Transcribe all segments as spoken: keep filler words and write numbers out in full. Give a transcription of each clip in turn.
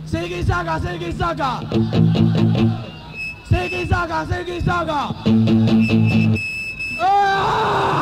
Siki Saka, Siki Saka. Siki Saka, Siki Saka. ¡Ah!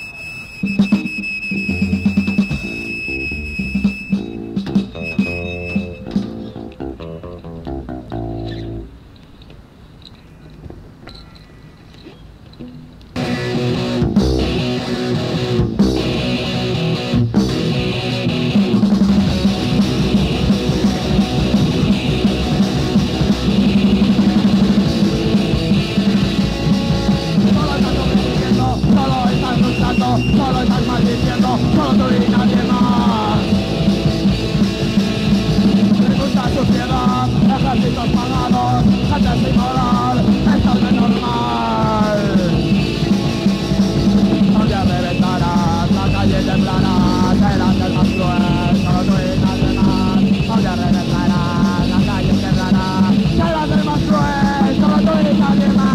Solo estás maldiciendo, solo tú y nadie más. Me gusta su piedad, ejércitos pagados, gente sin moral, esto no es normal. Donde reventarás, la calle temblará, serás el más cruel, solo tú y nadie más. Donde reventarás, la calle temblará, serás el más cruel, solo tú y nadie más.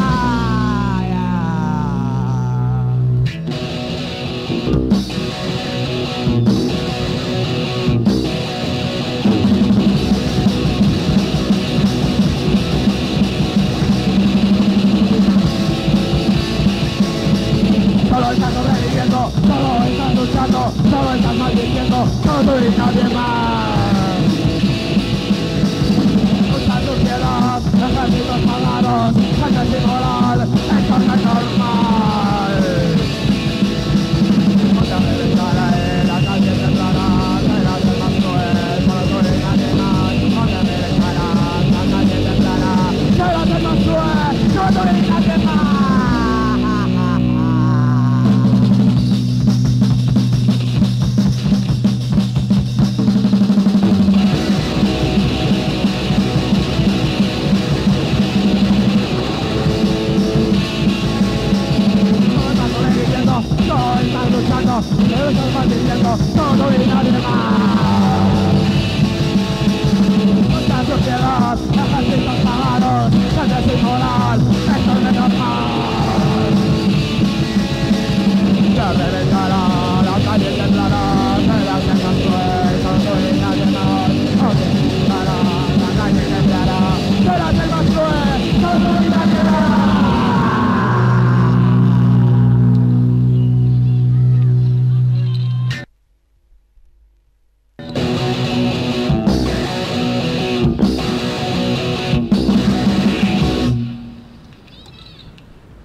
Solo estás sobreviviendo, solo estás luchando, solo estás maldiciendo, solo tú y nadie